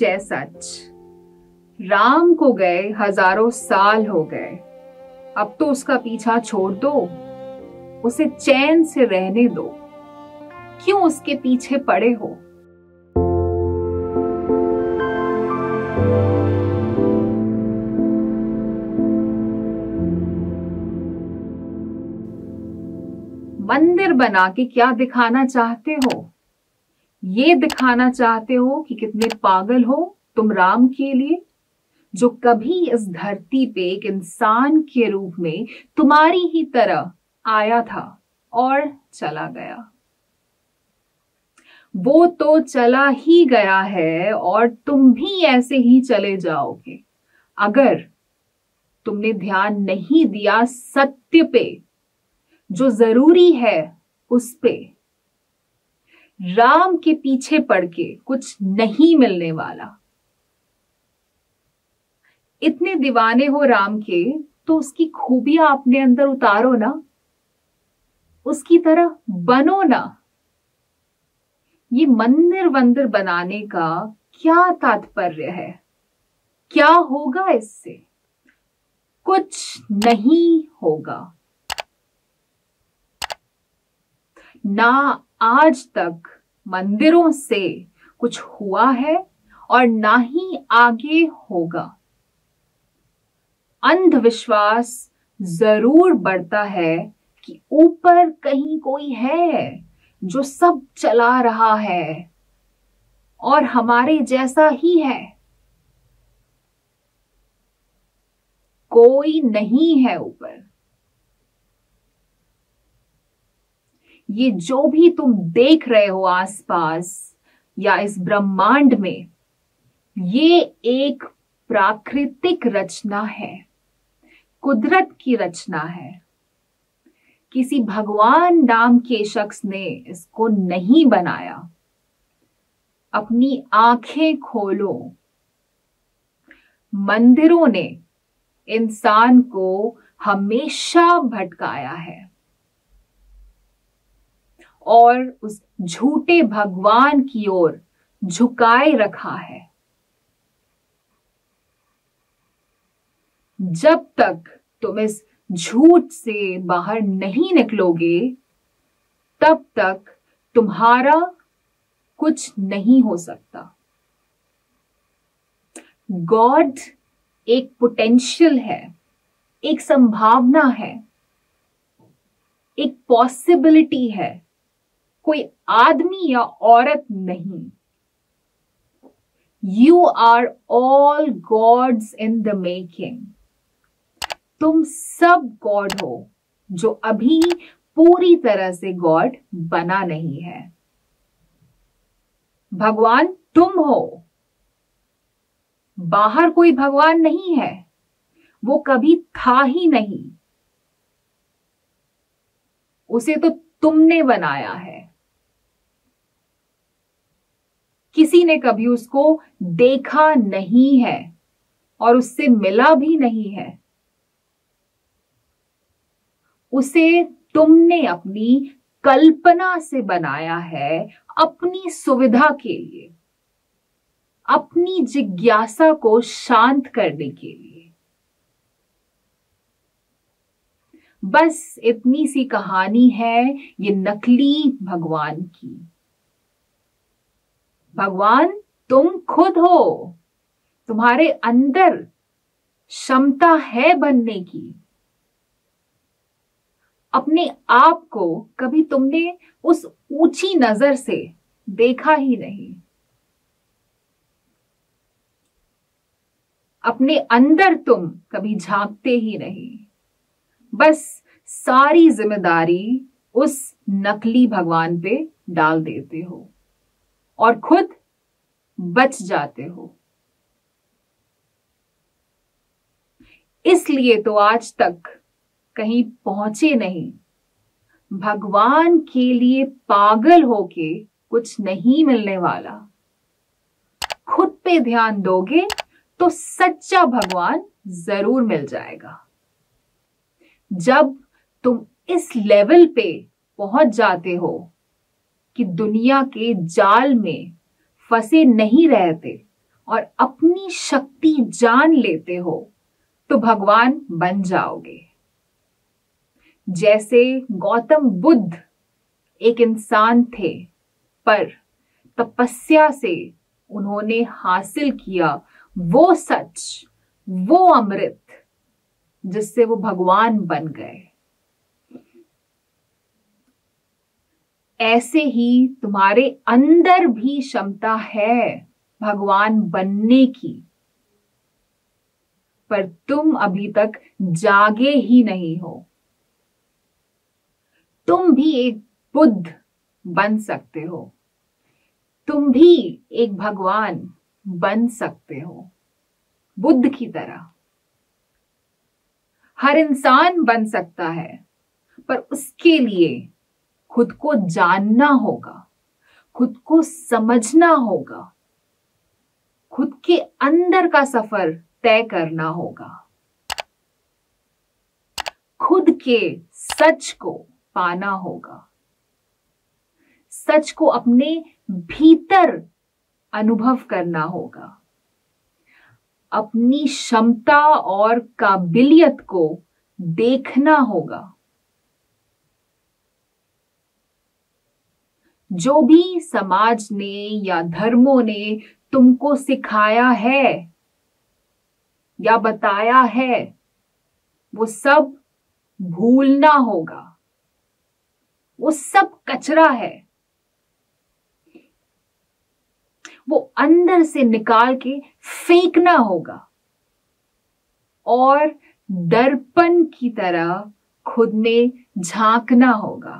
जय सच। राम को गए हजारों साल हो गए, अब तो उसका पीछा छोड़ दो, उसे चैन से रहने दो, क्यों उसके पीछे पड़े हो। मंदिर बना के क्या दिखाना चाहते हो? ये दिखाना चाहते हो कि कितने पागल हो तुम राम के लिए, जो कभी इस धरती पे एक इंसान के रूप में तुम्हारी ही तरह आया था और चला गया। वो तो चला ही गया है और तुम भी ऐसे ही चले जाओगे अगर तुमने ध्यान नहीं दिया सत्य पे, जो जरूरी है उस पे। राम के पीछे पड़ के कुछ नहीं मिलने वाला। इतने दीवाने हो राम के तो उसकी खूबियां अपने अंदर उतारो ना, उसकी तरह बनो ना। ये मंदिर वंदिर बनाने का क्या तात्पर्य है? क्या होगा इससे? कुछ नहीं होगा। ना आज तक मंदिरों से कुछ हुआ है और ना ही आगे होगा। अंधविश्वास जरूर बढ़ता है कि ऊपर कहीं कोई है जो सब चला रहा है और हमारे जैसा ही है। कोई नहीं है ऊपर। ये जो भी तुम देख रहे हो आसपास या इस ब्रह्मांड में, ये एक प्राकृतिक रचना है, कुदरत की रचना है। किसी भगवान नाम के शख्स ने इसको नहीं बनाया। अपनी आंखें खोलो। मंदिरों ने इंसान को हमेशा भटकाया है और उस झूठे भगवान की ओर झुकाए रखा है। जब तक तुम इस झूठ से बाहर नहीं निकलोगे, तब तक तुम्हारा कुछ नहीं हो सकता। गॉड एक पोटेंशियल है, एक संभावना है, एक पॉसिबिलिटी है, कोई आदमी या औरत नहीं। You are all gods in the making. तुम सब गॉड हो जो अभी पूरी तरह से गॉड बना नहीं है। भगवान तुम हो, बाहर कोई भगवान नहीं है, वो कभी था ही नहीं। उसे तो तुमने बनाया है। किसी ने कभी उसको देखा नहीं है और उससे मिला भी नहीं है। उसे तुमने अपनी कल्पना से बनाया है, अपनी सुविधा के लिए, अपनी जिज्ञासा को शांत करने के लिए। बस इतनी सी कहानी है ये नकली भगवान की। भगवान तुम खुद हो। तुम्हारे अंदर क्षमता है बनने की। अपने आप को कभी तुमने उस ऊंची नजर से देखा ही नहीं। अपने अंदर तुम कभी झांकते ही नहीं। बस सारी जिम्मेदारी उस नकली भगवान पे डाल देते हो और खुद बच जाते हो। इसलिए तो आज तक कहीं पहुंचे नहीं। भगवान के लिए पागल होके कुछ नहीं मिलने वाला। खुद पे ध्यान दोगे तो सच्चा भगवान जरूर मिल जाएगा। जब तुम इस लेवल पे पहुंच जाते हो कि दुनिया के जाल में फंसे नहीं रहते और अपनी शक्ति जान लेते हो तो भगवान बन जाओगे। जैसे गौतम बुद्ध एक इंसान थे, पर तपस्या से उन्होंने हासिल किया वो सच, वो अमृत जिससे वो भगवान बन गए। ऐसे ही तुम्हारे अंदर भी क्षमता है भगवान बनने की, पर तुम अभी तक जागे ही नहीं हो। तुम भी एक बुद्ध बन सकते हो, तुम भी एक भगवान बन सकते हो, बुद्ध की तरह। हर इंसान बन सकता है, पर उसके लिए खुद को जानना होगा, खुद को समझना होगा, खुद के अंदर का सफर तय करना होगा, खुद के सच को पाना होगा, सच को अपने भीतर अनुभव करना होगा, अपनी क्षमता और काबिलियत को देखना होगा। जो भी समाज ने या धर्मों ने तुमको सिखाया है या बताया है, वो सब भूलना होगा। वो सब कचरा है, वो अंदर से निकाल के फेंकना होगा और दर्पण की तरह खुद में झांकना होगा।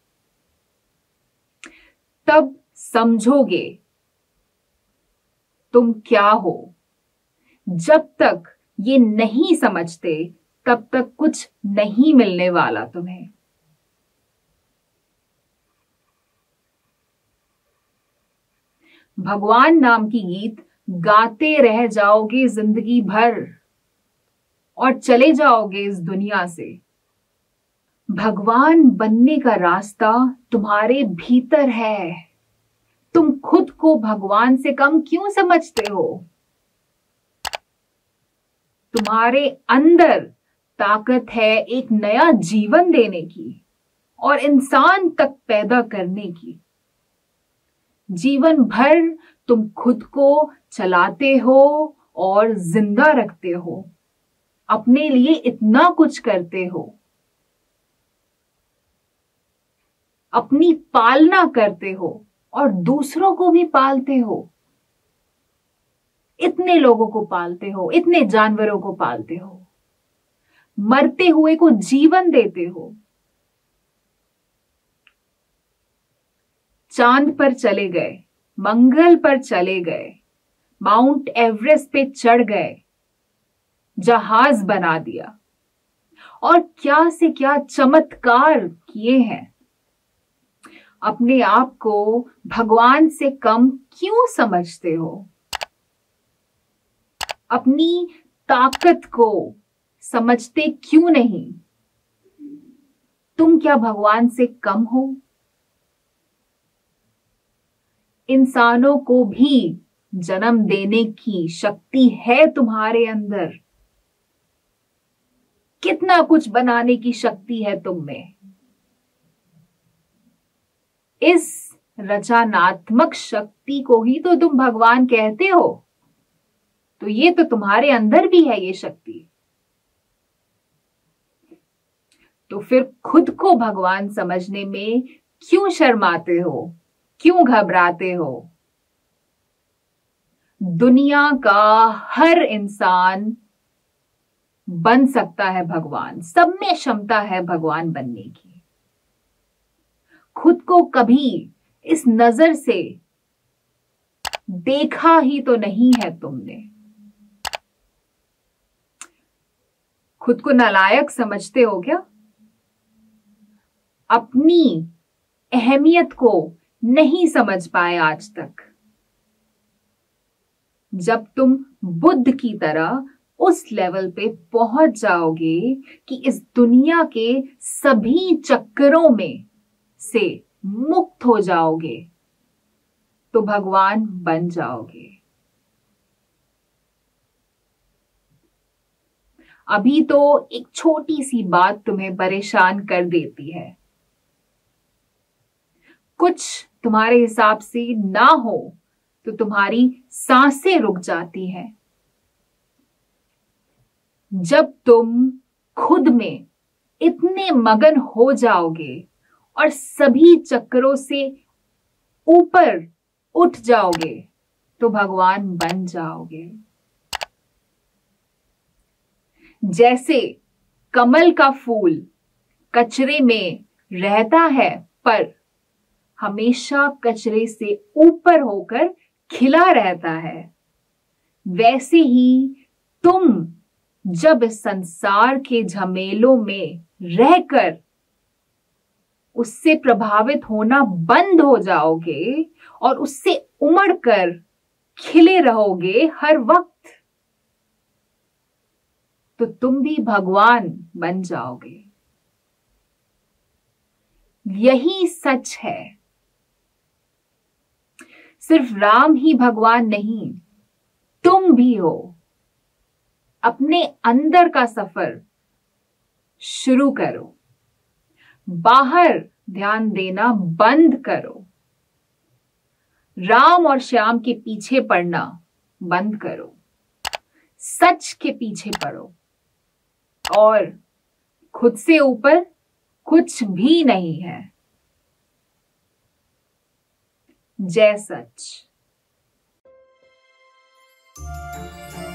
तब समझोगे तुम क्या हो। जब तक ये नहीं समझते तब तक कुछ नहीं मिलने वाला तुम्हें। भगवान नाम की गीत गाते रह जाओगे जिंदगी भर और चले जाओगे इस दुनिया से। भगवान बनने का रास्ता तुम्हारे भीतर है। तुम खुद को भगवान से कम क्यों समझते हो? तुम्हारे अंदर ताकत है एक नया जीवन देने की और इंसान तक पैदा करने की। जीवन भर तुम खुद को चलाते हो और जिंदा रखते हो, अपने लिए इतना कुछ करते हो, अपनी पालना करते हो और दूसरों को भी पालते हो। इतने लोगों को पालते हो, इतने जानवरों को पालते हो, मरते हुए को जीवन देते हो। चांद पर चले गए, मंगल पर चले गए, माउंट एवरेस्ट पे चढ़ गए, जहाज बना दिया और क्या से क्या चमत्कार किए हैं। अपने आप को भगवान से कम क्यों समझते हो? अपनी ताकत को समझते क्यों नहीं? तुम क्या भगवान से कम हो? इंसानों को भी जन्म देने की शक्ति है तुम्हारे अंदर। कितना कुछ बनाने की शक्ति है तुम में। इस रचनात्मक शक्ति को ही तो तुम भगवान कहते हो। तो ये तो तुम्हारे अंदर भी है ये शक्ति। तो फिर खुद को भगवान समझने में क्यों शर्माते हो? क्यों घबराते हो? दुनिया का हर इंसान बन सकता है भगवान। सब में क्षमता है भगवान बनने की। खुद को कभी इस नजर से देखा ही तो नहीं है तुमने। खुद को नालायक समझते हो क्या? अपनी अहमियत को नहीं समझ पाए आज तक। जब तुम बुद्ध की तरह उस लेवल पे पहुंच जाओगे कि इस दुनिया के सभी चक्करों में से मुक्त हो जाओगे, तो भगवान बन जाओगे। अभी तो एक छोटी सी बात तुम्हें परेशान कर देती है। कुछ तुम्हारे हिसाब से ना हो तो तुम्हारी सांसें रुक जाती हैं। जब तुम खुद में इतने मगन हो जाओगे और सभी चक्करों से ऊपर उठ जाओगे तो भगवान बन जाओगे। जैसे कमल का फूल कचरे में रहता है पर हमेशा कचरे से ऊपर होकर खिला रहता है, वैसे ही तुम जब इस संसार के झमेलों में रहकर उससे प्रभावित होना बंद हो जाओगे और उससे उमड़कर खिले रहोगे हर वक्त, तो तुम भी भगवान बन जाओगे। यही सच है। सिर्फ राम ही भगवान नहीं, तुम भी हो। अपने अंदर का सफर शुरू करो, बाहर ध्यान देना बंद करो, राम और श्याम के पीछे पड़ना बंद करो, सच के पीछे पड़ो और खुद से ऊपर कुछ भी नहीं है। जय सच।